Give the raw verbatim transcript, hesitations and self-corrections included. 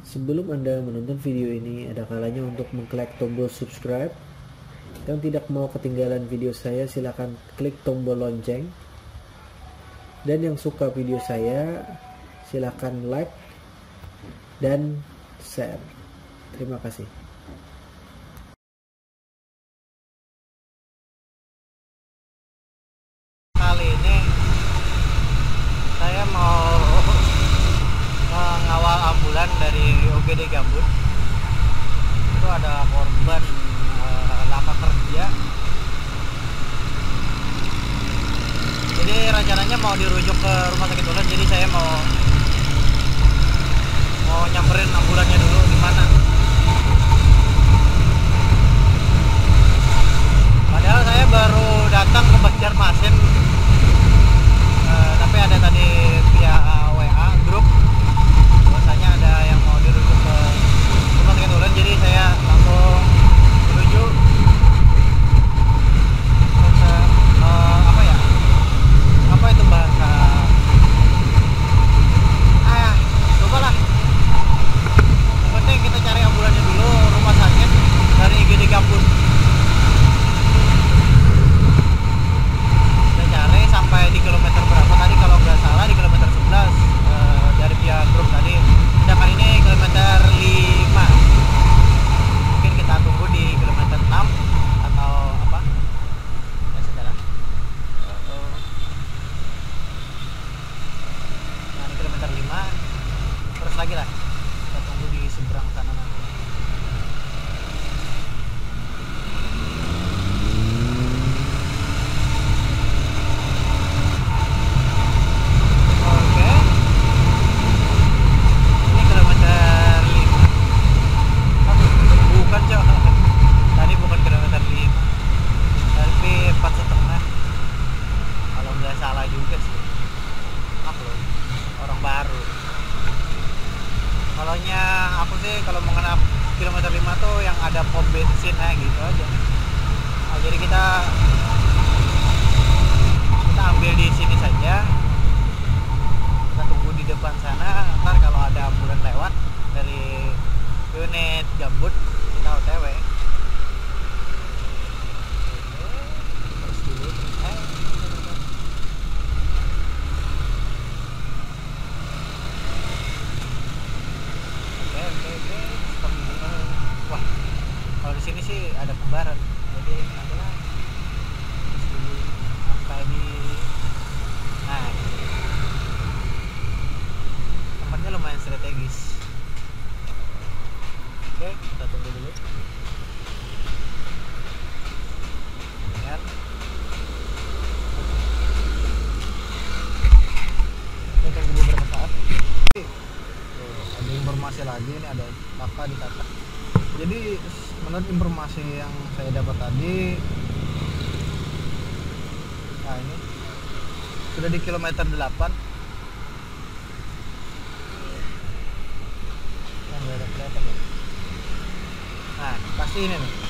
Sebelum Anda menonton video ini, ada kalanya untuk mengklik tombol subscribe. Yang tidak mau ketinggalan video saya, silakan klik tombol lonceng. Dan yang suka video saya, silakan like dan share. Terima kasih. Kali ini saya mau mengawal ambulan dari U G D Gambut. Itu ada korban uh, lama kerja. Jadi rencananya mau dirujuk ke rumah sakit Ulen. Jadi saya mau mau nyamperin ambulannya dulu di mana. Padahal saya baru datang ke Banjarmasin, uh, tapi ada tadi via W A grup bahwasanya ada yang mau dirujuk ke rumah sakit Ulen. Jadi saya langsung menuju terus, uh, apa ya apa itu bahasa ah coba lah, yang penting kita cari ambulannya dulu rumah sakit dari U G D Gambut. Sampai di kilometer berapa tadi, kalau nggak salah di kilometer sebelas e, dari pihak grup tadi, sedangkan ini kilometer lima. Mungkin kita tunggu di kilometer enam atau apa ya saudara. Uh, nah ini kilometer lima, terus lagi lah kita tunggu di seberang sana nanti. Kalau mengenal kilometer lima tuh yang ada pom bensin nah gitu aja. Nah, jadi kita kita ambil di sini saja. Kita tunggu di depan sana. Ntar kalau ada ambulan lewat dari unit Gambut, kita O T W. Terus dulu terus eh. Wah, kalau di sini sih ada pembaran, jadi nanti lah terus dulu sampai di nah tempatnya lumayan strategis. Oke, kita tunggu dulu kan. Kita tunggu beberapa saat. Ada informasi lagi, ini ada kakak di kakak. Jadi menurut informasi yang saya dapat tadi, nah ini sudah di kilometer delapan. Yang nggak ada kelihatan ya. Nah pasti ini nih.